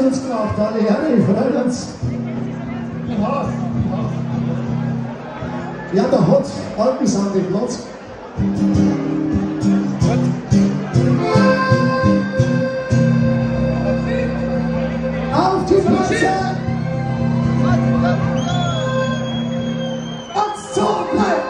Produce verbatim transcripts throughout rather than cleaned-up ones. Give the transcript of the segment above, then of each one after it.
uns gemacht, alle Herren, freut uns. Ja, da hat alles an den Platz. Auf die Plätze! Und so bleibt!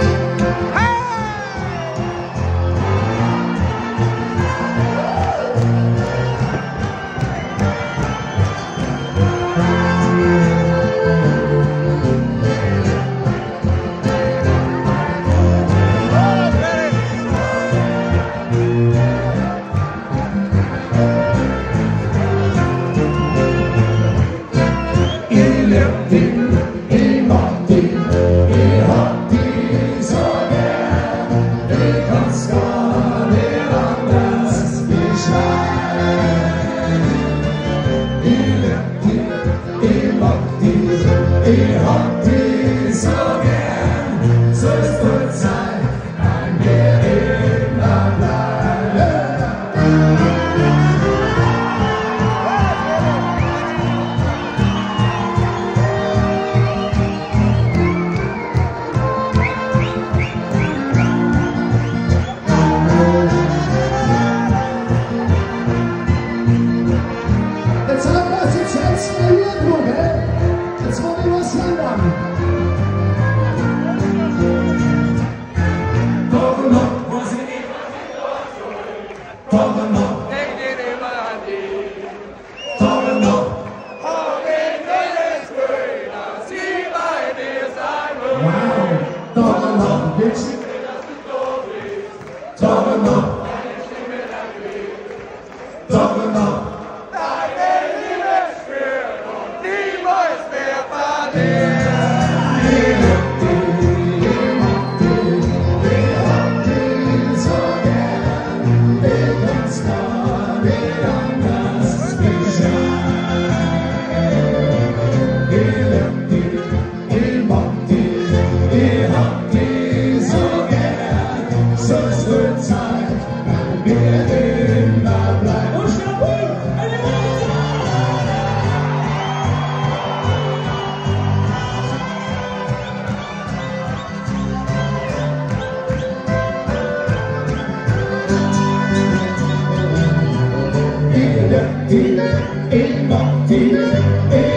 Ich hab dich so gern, so ist gut sein, an mir immer bleiben. Jetzt haben wir uns jetzt mal hier drum, hä? Jetzt wollen wir was ändern. Kommen noch, wo sie immer kommen noch, denk dir immer an die. Kommen noch, hab ich jedes Gefühl, dass sie bei dir sein wird. Wow, kommen noch, bitch. Kommen noch, kommen noch. Ich, ich, ich, ich,